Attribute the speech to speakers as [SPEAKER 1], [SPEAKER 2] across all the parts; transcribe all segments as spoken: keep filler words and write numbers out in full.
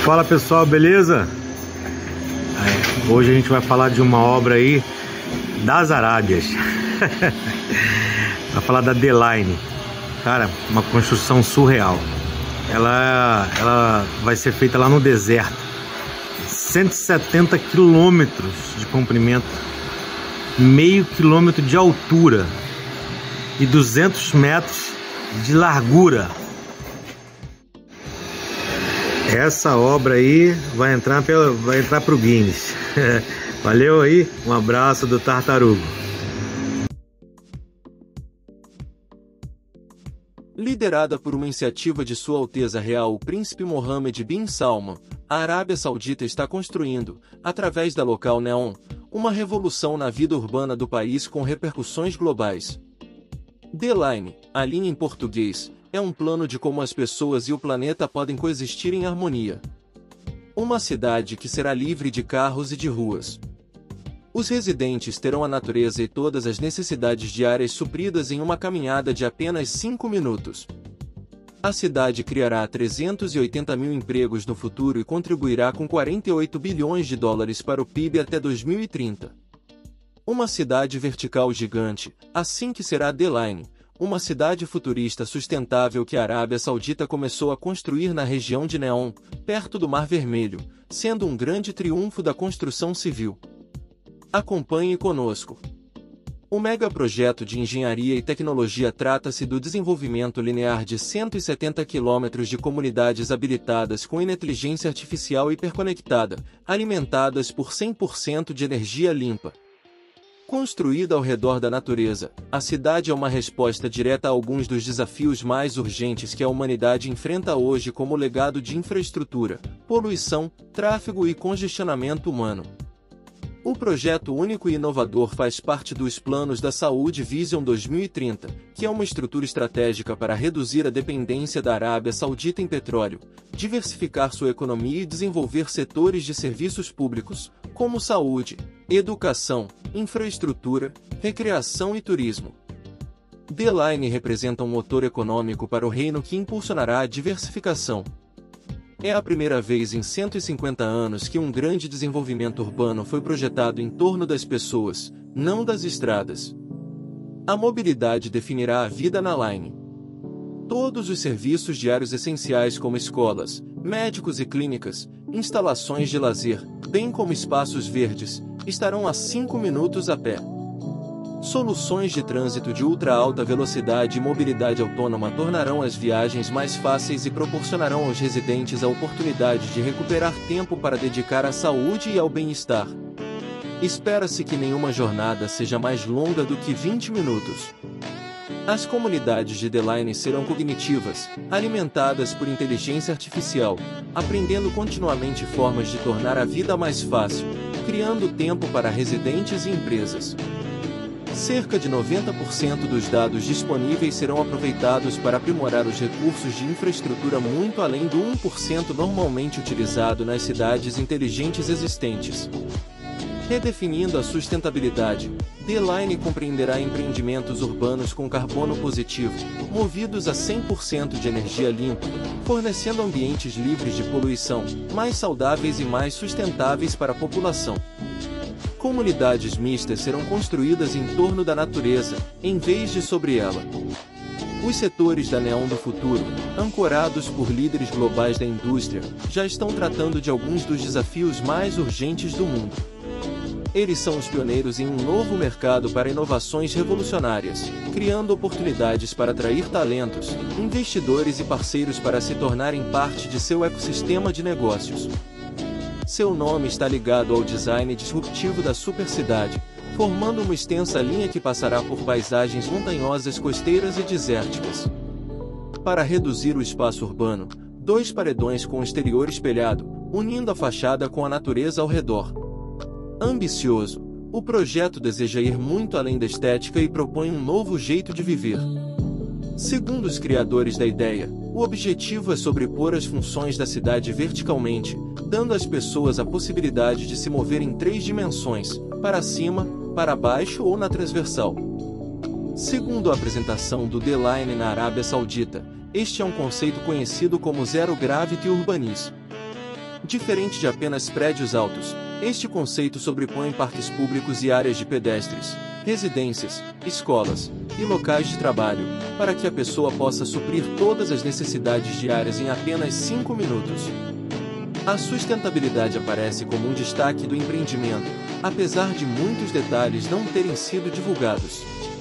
[SPEAKER 1] Fala pessoal, beleza? É, hoje a gente vai falar de uma obra aí das Arábias. Vai falar da The Line. Cara, uma construção surreal. Ela, ela vai ser feita lá no deserto. cento e setenta quilômetros de comprimento, meio quilômetro de altura e duzentos metros de largura. Essa obra aí vai entrar pela, vai entrar pro Guinness. Valeu aí, um abraço do Tartarugo.
[SPEAKER 2] Liderada por uma iniciativa de Sua Alteza Real o Príncipe Mohammed bin Salman, a Arábia Saudita está construindo, através da Local Neon, uma revolução na vida urbana do país com repercussões globais. The Line, a linha em português, é um plano de como as pessoas e o planeta podem coexistir em harmonia. Uma cidade que será livre de carros e de ruas. Os residentes terão a natureza e todas as necessidades diárias supridas em uma caminhada de apenas cinco minutos. A cidade criará trezentos e oitenta mil empregos no futuro e contribuirá com quarenta e oito bilhões de dólares para o P I B até dois mil e trinta. Uma cidade vertical gigante, assim que será The Line, uma cidade futurista sustentável que a Arábia Saudita começou a construir na região de Neom, perto do Mar Vermelho, sendo um grande triunfo da construção civil. Acompanhe conosco. O megaprojeto de engenharia e tecnologia trata-se do desenvolvimento linear de cento e setenta quilômetros de comunidades habilitadas com inteligência artificial hiperconectada, alimentadas por cem por cento de energia limpa. Construída ao redor da natureza, a cidade é uma resposta direta a alguns dos desafios mais urgentes que a humanidade enfrenta hoje, como o legado de infraestrutura, poluição, tráfego e congestionamento humano. O projeto único e inovador faz parte dos planos da Saúde Vision dois mil e trinta, que é uma estrutura estratégica para reduzir a dependência da Arábia Saudita em petróleo, diversificar sua economia e desenvolver setores de serviços públicos, como saúde, educação, infraestrutura, recreação e turismo. The Line representa um motor econômico para o reino que impulsionará a diversificação. É a primeira vez em cento e cinquenta anos que um grande desenvolvimento urbano foi projetado em torno das pessoas, não das estradas. A mobilidade definirá a vida na Line. Todos os serviços diários essenciais como escolas, médicos e clínicas, instalações de lazer, bem como espaços verdes, estarão a cinco minutos a pé. Soluções de trânsito de ultra alta velocidade e mobilidade autônoma tornarão as viagens mais fáceis e proporcionarão aos residentes a oportunidade de recuperar tempo para dedicar à saúde e ao bem-estar. Espera-se que nenhuma jornada seja mais longa do que vinte minutos. As comunidades de The Line serão cognitivas, alimentadas por inteligência artificial, aprendendo continuamente formas de tornar a vida mais fácil, criando tempo para residentes e empresas. Cerca de noventa por cento dos dados disponíveis serão aproveitados para aprimorar os recursos de infraestrutura muito além do um por cento normalmente utilizado nas cidades inteligentes existentes. Redefinindo a sustentabilidade, The Line compreenderá empreendimentos urbanos com carbono positivo, movidos a cem por cento de energia limpa, fornecendo ambientes livres de poluição, mais saudáveis e mais sustentáveis para a população. Comunidades mistas serão construídas em torno da natureza, em vez de sobre ela. Os setores da Neon do futuro, ancorados por líderes globais da indústria, já estão tratando de alguns dos desafios mais urgentes do mundo. Eles são os pioneiros em um novo mercado para inovações revolucionárias, criando oportunidades para atrair talentos, investidores e parceiros para se tornarem parte de seu ecossistema de negócios. Seu nome está ligado ao design disruptivo da supercidade, formando uma extensa linha que passará por paisagens montanhosas, costeiras e desérticas. Para reduzir o espaço urbano, dois paredões com exterior espelhado, unindo a fachada com a natureza ao redor. Ambicioso, o projeto deseja ir muito além da estética e propõe um novo jeito de viver. Segundo os criadores da ideia, o objetivo é sobrepor as funções da cidade verticalmente, dando às pessoas a possibilidade de se mover em três dimensões, para cima, para baixo ou na transversal. Segundo a apresentação do The Line na Arábia Saudita, este é um conceito conhecido como Zero Gravity Urbanism. Diferente de apenas prédios altos, este conceito sobrepõe parques públicos e áreas de pedestres, residências, escolas e locais de trabalho, para que a pessoa possa suprir todas as necessidades diárias em apenas cinco minutos. A sustentabilidade aparece como um destaque do empreendimento, apesar de muitos detalhes não terem sido divulgados.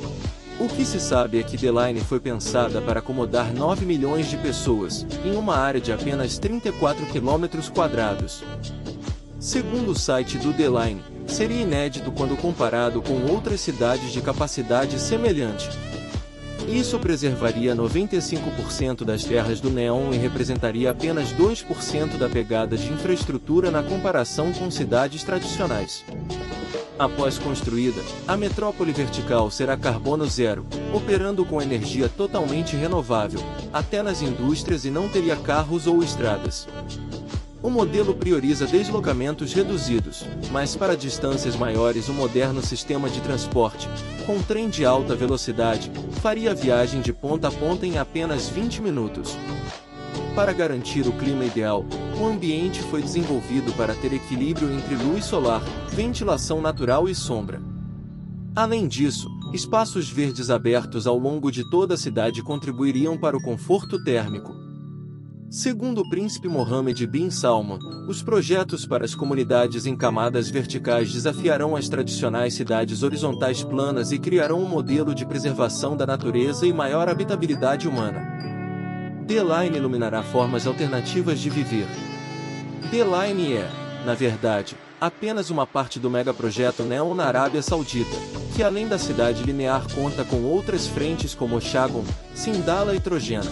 [SPEAKER 2] O que se sabe é que The Line foi pensada para acomodar nove milhões de pessoas, em uma área de apenas trinta e quatro quilômetros quadrados. Segundo o site do The Line, seria inédito quando comparado com outras cidades de capacidade semelhante. Isso preservaria noventa e cinco por cento das terras do Neom e representaria apenas dois por cento da pegada de infraestrutura na comparação com cidades tradicionais. Após construída, a metrópole vertical será carbono zero, operando com energia totalmente renovável, até nas indústrias, e não teria carros ou estradas. O modelo prioriza deslocamentos reduzidos, mas para distâncias maiores o moderno sistema de transporte, com trem de alta velocidade, faria a viagem de ponta a ponta em apenas vinte minutos. Para garantir o clima ideal, o ambiente foi desenvolvido para ter equilíbrio entre luz solar, ventilação natural e sombra. Além disso, espaços verdes abertos ao longo de toda a cidade contribuiriam para o conforto térmico. Segundo o príncipe Mohammed bin Salman, os projetos para as comunidades em camadas verticais desafiarão as tradicionais cidades horizontais planas e criarão um modelo de preservação da natureza e maior habitabilidade humana. The Line iluminará formas alternativas de viver. The Line é, na verdade, apenas uma parte do megaprojeto Neom na Arábia Saudita, que além da cidade linear conta com outras frentes como Oshagon, Sindala e Trojena.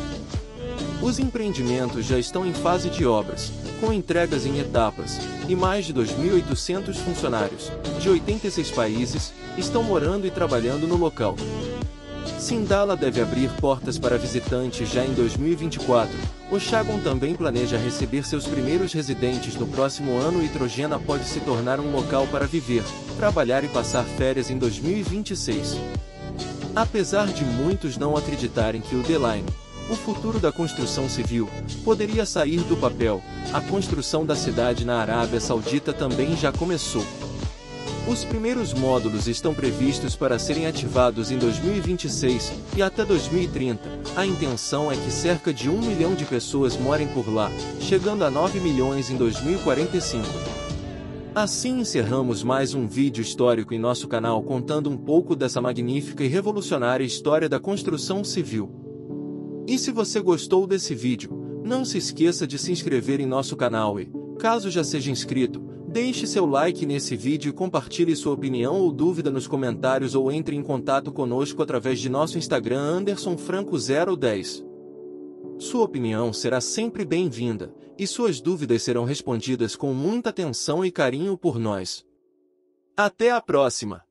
[SPEAKER 2] Os empreendimentos já estão em fase de obras, com entregas em etapas, e mais de dois mil e oitocentos funcionários, de oitenta e seis países, estão morando e trabalhando no local. Sindala deve abrir portas para visitantes já em dois mil e vinte e quatro, Oshagon também planeja receber seus primeiros residentes no próximo ano e Trojena pode se tornar um local para viver, trabalhar e passar férias em dois mil e vinte e seis. Apesar de muitos não acreditarem que o The Line, o futuro da construção civil, poderia sair do papel, a construção da cidade na Arábia Saudita também já começou. Os primeiros módulos estão previstos para serem ativados em dois mil e vinte e seis, e até dois mil e trinta, a intenção é que cerca de um milhão de pessoas morem por lá, chegando a nove milhões em dois mil e quarenta e cinco. Assim encerramos mais um vídeo histórico em nosso canal contando um pouco dessa magnífica e revolucionária história da construção civil. E se você gostou desse vídeo, não se esqueça de se inscrever em nosso canal e, caso já seja inscrito, deixe seu like nesse vídeo e compartilhe sua opinião ou dúvida nos comentários ou entre em contato conosco através de nosso Instagram Anderson Franco zero dez. Sua opinião será sempre bem-vinda, e suas dúvidas serão respondidas com muita atenção e carinho por nós. Até a próxima!